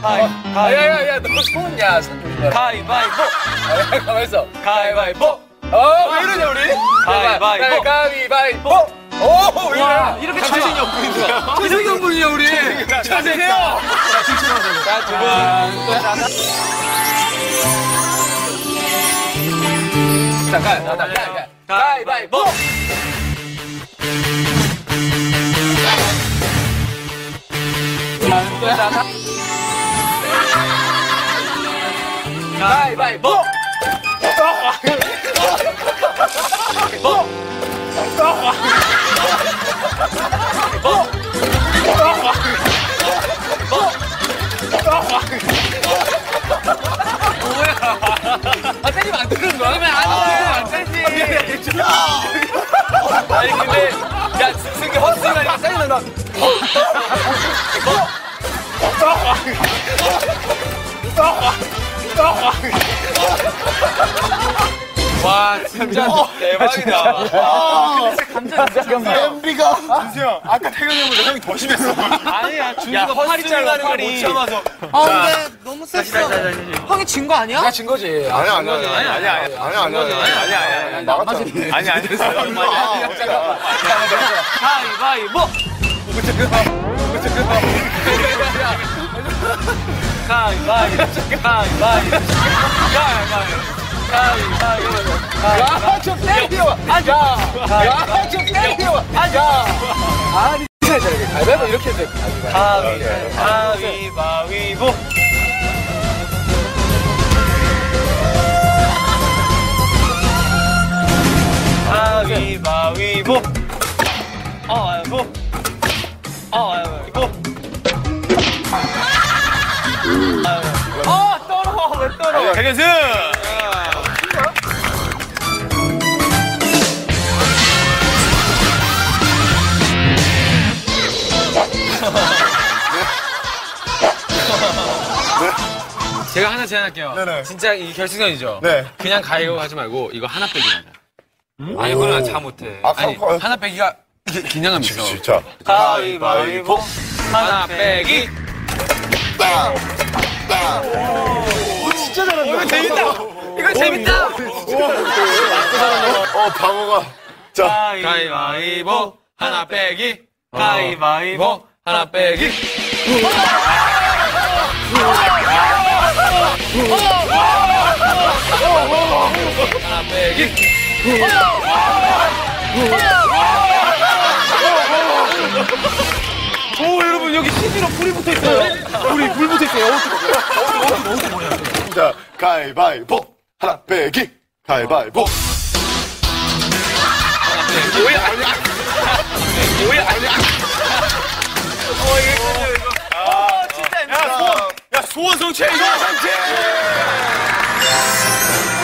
야야야 너 손야 손 조심해라. 가위바위보. 가만 있어. 가위바위보. 왜 이러냐 우리? 가위바위보. 가위바위보. 오 와, 이렇게 자신이 없군요. 자신이 없군요 우리. 자세요. 자, 두 분. 잠깐. 가위바위보. 가위바위보. 아, 때리면 안 되는 거야? 때리면 안 되지. 아니, 근데, 야, 승기 헛소리가 아니라 때리면 나. 와, 진짜 대박이다. 감자 MB가 준수 형, 아까 태근이 형보다 형이 더 심했어. 아니야, 준수가 팔이 짧아, 팔이. 못 참아서. 아 근데 너무 셌어. 형이 진 거 아니야? 내가 진 거지. 아니야. 나갔잖아. 아니야. 가위바위보. 야, 좀 때려. 앉아. 야, 좀 때려. 앉아. 아니, 가위바위보 이렇게 돼. 가위바위보. 가위바위보. 아이고. 떨어. 왜 떨어? 태근승! 제가 하나 제안할게요. 네네. 진짜 이 결승전이죠. 네. 그냥 가위바위보 하지 말고 이거 하나 빼기 하자. 아니, 그건 잘 못해. 아니, 하나 빼기가 긴장감이 있어. 진짜. 가위바위보. 하나 빼기. 진짜 잘한다. 이거 재밌다. 이거 재밌다. 방어가. 자. 가위바위보 하나 빼기. 가위바위보 하나 빼기. 하나 빼기. 오, 여러분, 여기 CG로 불이 붙어 있어요. 불 붙어 있어요. 어떻게 뭐냐. 자, 가위바위보. 하나 빼기. 가위바위보. 진짜 힘들어. 야, 소원 성취! 소원 성취!